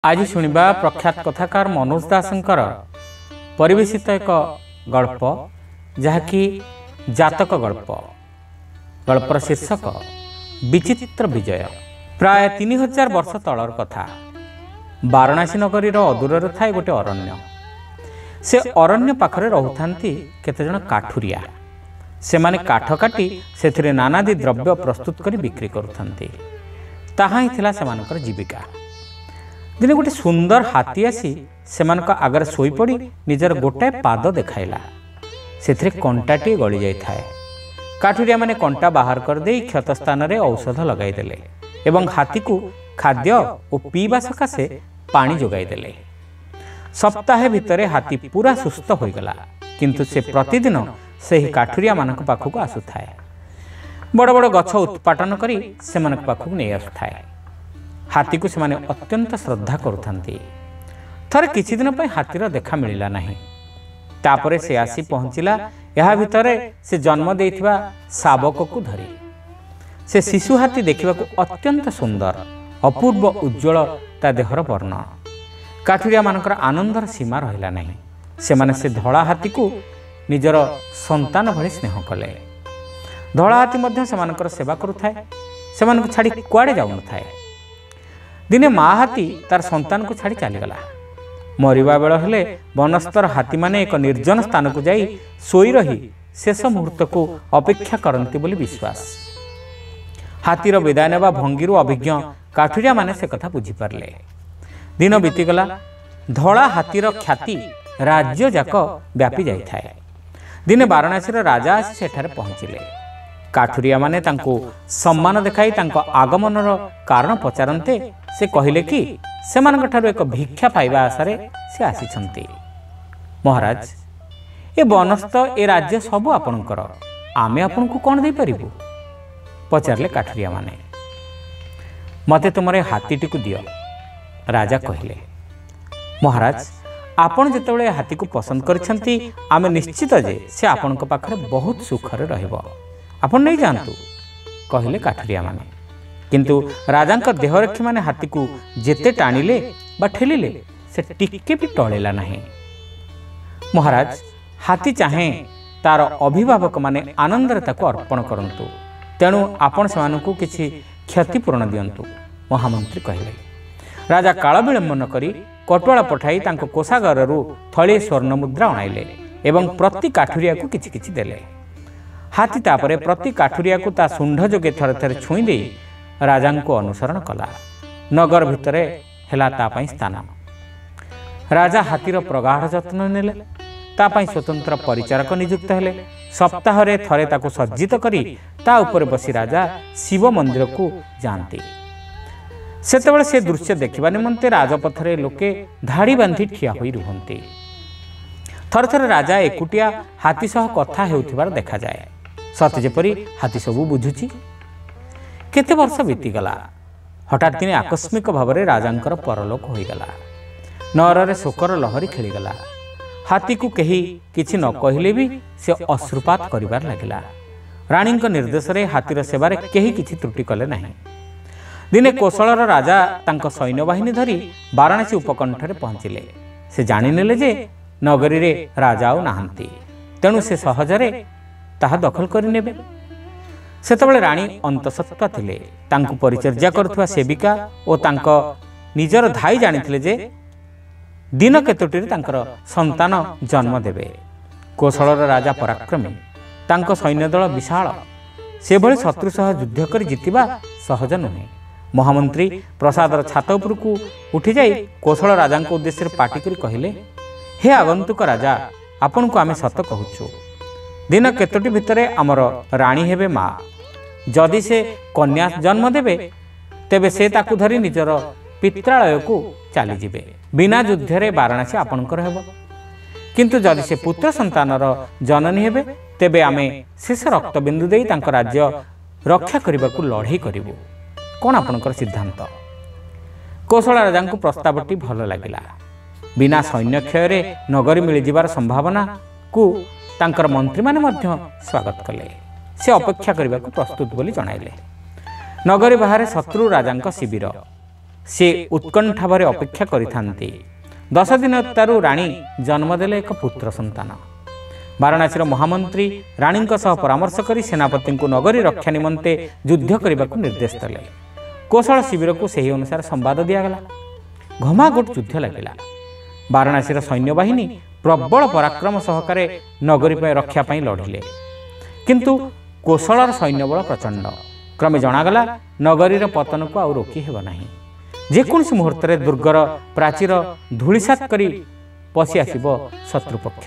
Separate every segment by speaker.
Speaker 1: आज शुणा प्रख्यात कथाकार मनोज दासंकर परिवेशित एक गल्प जहाँकि जातक गल्प। गल्पर शीर्षक विचित्र विजय। प्राय 3000 वर्ष तलर कथा। वाराणसी नगरीर अदूर थाए गोटे अरण्य। से अरण्य पाखरे रहुथांती केतेजण काठुरिया। सेमाने काठ काटी सेथिरे नानादी द्रव्य प्रस्तुत करी बिक्री करुथांती। ताहा ही थिला सेमानकर जीविका। दिने गोटे सुंदर हाथी आसी सेमानक आगर सोई पड़ी निजर गोटाए पाद देखाइला। सेथिरे कंटाटी गली जाई थाए। काठुरिया माने कंटा बाहर कर दे क्षत स्थान रे औषध लगाई देले एवं हाथी को खाद्य और पीवा सकाशे पानी जोगाई देले। सप्ताहे भितरे हाथी पूरा सुस्थ हो गला, किंतु से प्रतिदिन सेही काठुरिया मानक पाखक आसुथाए। बड़ बड़ गछ उत्पाटन करी सेमानक पाखक नै आसुथाए। हाथी को सेमाने अत्यंत श्रद्धा करुथांती। थरे किछि दिन पय हाथीर देखा मिलिला नाही। तापरे से आसी पहुंचिला यहा भितरे से जन्म देइथिबा शावक को धरी। से शिशु हाथी देखिबा को अत्यंत सुंदर, अपूर्व, उज्ज्वल ता देहर वर्ण। काठुरिया मानकर आनंदर सीमा रहिला नाही। सेमाने से धड़ा हाथी को निजर संतान भली स्नेह कले। धड़ा हाथी मध्य सेमानकर सेवा करुथाए। सेमानक छाड़ी कुआडे जाउ नथाए। दिने माँ हाथी तार संतान को छाड़ी चलीगला। मरिबा बेल हेले वनस्तर हाथी माने एक निर्जन स्थान को जाई सोई रही शेष मुहूर्त को अपेक्षा करती बोली विश्वास। हाथीर विदाय नेबा भंगीरु अभिज्ञ काठुरिया माने से कथा बुझी पारले। दिन बीतीगला। धड़ा हाथीर ख्याति राज्य जाक व्यापी जाई थाए। दिने वाराणसी राजा आसी सेठारे पहुंचिले। काठुरिया माने तांको सम्मान देखाई तांको आगमनर कारण पचारन्ते से कहिले कि सेमानक ठारु एक भिक्षा पाइबा आशारे से आसीछन्ती। महाराज, ए बनस्थ ए राज्य सब आपणकर, आमे आपनकु कोन देई परिबु? पचारले काठुरिया माने। मते तुमरे हाथीटी को दियो, राजा कहिले। महाराज, आपण जेतेबेले हाथी को पसंद करछन्ती आमे निश्चित जे से आपनक पाखरे बहुत सुखरे रहइबो। आपण नहीं जानतु, कहले काठुरिया माने। किंतु राजांक देहरक्षी माने हाथी को जेते टाणिले बा ठेलिले से टिके भी टळेला नाही। महाराज, हाथी चाहे तार अभिभावक माने आनंदरे ताको अर्पण करंतु, तेणु आपण सेमानकु किछि क्षतिपूर्ण दियंतु, महामंत्री कहले। राजा काल विलंब न करी कटुआला पठाई तांको कोषागाररु थळे स्वर्ण मुद्रा अणाइले एवं प्रति काठुरिया को किछि किछि देले। हाथी तापरे प्रति काठुरिया को ता सुंढ जोगे थरे थरे छुई दे राजा को अनुसरण कला। नगर भितरे हेला ता पई स्थान। राजा हाथीर प्रगाढ़ जत्न नेले। ता पई स्वतंत्र परिचारक नियुक्त हेले। सप्ताह रे थरे ताको सज्जित करी ता ऊपर बसी राजा शिव मंदिर को जानती। सेतेबेले से दृश्य देखिबा निमंते राजपथरे लोके धाड़ी बांधी ठिया होई रुहंती। थरे थरे राजा एकुटिया हाथी सह कथा हेउथिबार देखा जाए। सत जेपरी हाथी सबू बुझुची। केते वर्ष बीतीगला। हठात दिने आकस्मिक भाव में राजांकर परलोक होईगला। नगरे शोकर लहरी खेलीगला। हाथी को कही किछि न कहिले भी से अश्रुपात करिबार लागिला। रानी निर्देश रे हाथीर सेवारे केही किछि त्रुटि कले नाही। दिने कोशलर राजा तांको सैन्यबाहिनी धरी वाराणसी उपकंठरे पहुंचिले। से जानिनेले जे नगरी रे राजा आउ नाहंती, तेणु से सहजरे ताहा दखल करिनेबे। सेतबेले रानी अंतसत्त्वा थिले। तांको परिचर्या करथुवा सेविका ओ तांको निजर धाई जानिथिले जे दिन केतोटीरे तांकर संतान जन्म देबे। कोशलर राजा पराक्रमी, तांको सैन्यदल विशाल। से भली शत्रु सह युद्ध करी जितिबा सहज नुहे। महामंत्री प्रसादर छात उपरकू उठी जाई कोशल राजांको उद्देश्य पाटी करी कहिले, हे आगंतुक राजा, आपण को आमे सत कहूछु। दिन केतोटी भितरे आमर रानी हेबे मा। जदि से कन्या जन्म देबे तेबे से ताकू धरी निजर पित्रालय को चली जिबे। बिना युद्ध रे वाराणसी आपणकर हेबो। किंतु जदि से पुत्र संतानर जननी हेबे तेबे आमे शेष रक्तबिंदु देई तांक राज्य रक्षा करबाकू लड़ाई करिवो। कोन आपणकर सिद्धांत? कौशल राजांको प्रस्तावटी भल लागिला। बिना सैन्य क्षय नगरी मिल जिबार संभावना को तांकर मंत्री माने मध्य स्वागत कले। से अपेक्षा करने को प्रस्तुत बोली जणाइले। नगरी बाहर शत्रु राजांक शिविर। से उत्कंठा भरे अपेक्षा करिथांती। 10 दिन तारू राणी जन्मदेले एक पुत्र संतान। वाराणसी महामंत्री राणी परामर्श कर सेनापति को नगरी रक्षा निमंते युद्ध करने को निर्देश देले। कौशल शिविर को सही अनुसार संवाद दिगला। घमाघोट युद्ध लगिला। वाराणसी सैन्य बाहिनी प्रबल पराक्रम सहकारे नगरी रक्षा लढ़िले, किंतु कौशलर सैन्यबल प्रचंड। क्रमे जनागला नगरीर पतन को आउ रोकी हेब नाही। जेकोसी मुहूर्त दुर्गर प्राचीर धूलिसात करी पशि आसिब शत्रुपक्ष।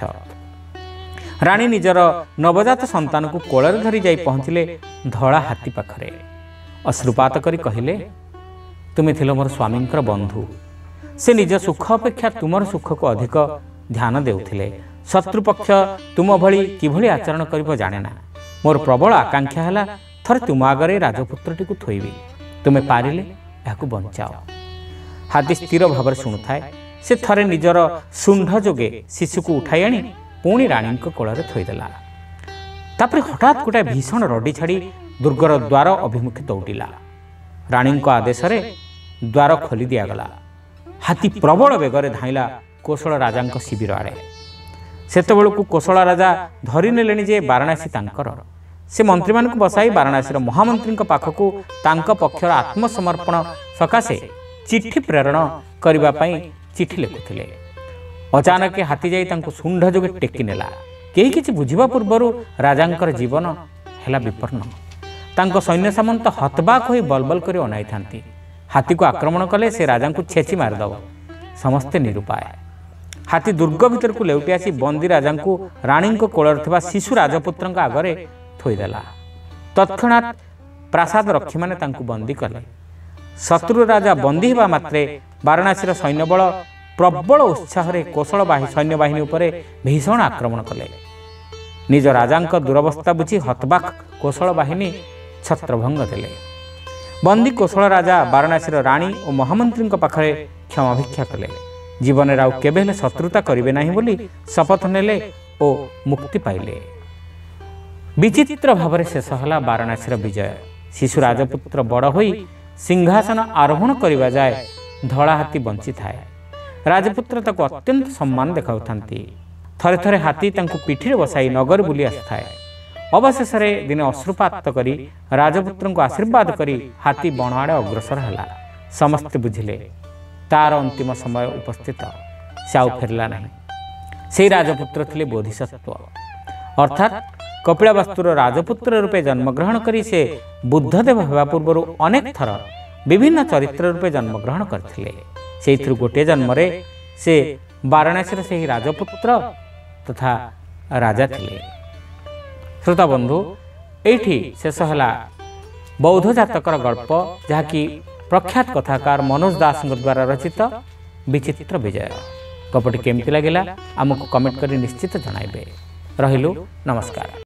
Speaker 1: राणी निजर नवजात संतान को कोଳରେ धरी जाई पहुँचिले धला हाथी पाखरे। अश्रुपात करी कहिले, तुमे थिलो मोर स्वामींकर बंधु। से निज सुख अपेक्षा तुमर सुख को अधिक ध्यान देउथिले। शत्रुपक्ष तुम भली किभली आचरण करिब जाने ना। मोर प्रबल आकांक्षा है थर तुम आगे राजपुत्रटी को थोइबी। तुमे पारिले याकू बंचाओ। हाथी स्थिर भाव शुणुए। से थरे निजर शुंढ जोगे शिशु को उठाई आनी पुणी राणी कोଳରେ थोईदेला। तापर हठात गोटे भीषण रडी छाड़ी दुर्गर द्वार अभिमुखे दौड़िला। राणी आदेश द्वार खोली दिगला। हाथी प्रबल बेगर धाइला कौशल राजा शिविर आड़े। सेतबेलू कौशल राजा धरी नेले जे वाराणसी तांकर। से मंत्री मान बसाई वाराणसी महामंत्री पाखकू तांक पक्षर आत्मसमर्पण सकाशे चिठी प्रेरण करने चिठी लिखुले। अचानक हाथी जाई तांको शुंढ जोगे टेकी नेला। केही किछि बुझिबा पूर्वरु राजांकर जीवन हेला विपन्न। तांको सैन्य सामंत हतबाक होई बलबल करी अनाई थांती। हाथी को आक्रमण कले से राजा को छेची मारदब। समस्ते निरुपाय। हाथी दुर्ग भितर को लेउटी आसी बंदी राजा को राणी कोଳରେ थिबा शिशु राजपुत्र आगरे थोईदेला। तत्क्षणात प्रासाद रक्षी माने तांको बंदी कले। शत्रु राजा बंदी हेबा मात्रे वाराणसी सैन्यबल प्रबल उत्साह कौशल सैन्य बाहिनी उपरे भीषण आक्रमण कले। निज राजा दुरवस्था बुझी हतबाक कौशल बाहिनी छत्रभंग देले। बंदी कौशल राजा वाराणसी राणी और महामंत्री पाखरे क्षमा भिक्षा कले। जीवन में आउ केबे शत्रुता करिवे नाही बोली शपथ नेले और मुक्ति पाइले। विचित्र भाव शेष होला वाराणसी विजय। शिशु राजपुत्र बड़ होई सिंहासन आरोहण करने जाए धला हाथी बंची थाए। राजपुत्र ताको अत्यंत सम्मान देखाउथांती। थरे थरे हाथी तांको पिठीरे बसाई नगर बुली आसथाए। अवशेष दिने अश्रुपात करी राजपुत्र को आशीर्वाद करी हाथी बण आड़े अग्रसर है। समस्ते बुझिले तार अंतिम समय उपस्थित। से आउ फेरला नहीं। से राजपुत्र थिले बोधिसत्व, अर्थात कपिलावस्तुर राजपुत्र रूपे जन्मग्रहण करी से बुद्धदेव होगा पूर्व अनेक थर विभिन्न चरित्र रूपे जन्मग्रहण करथिले। सेइथिरु गोटे जन्मरे से वाराणसी से ही राजपुत्र तथा राजा थिले। श्रोता बंधु, एठी शेष है बौद्ध जातकर गल्प, जहाँकि प्रख्यात कथाकार मनोज दास द्वारा रचित विचित्र विजय। गपटी केमती लगिला आमको कमेंट करी निश्चित जणाइबे। रहिलु, नमस्कार।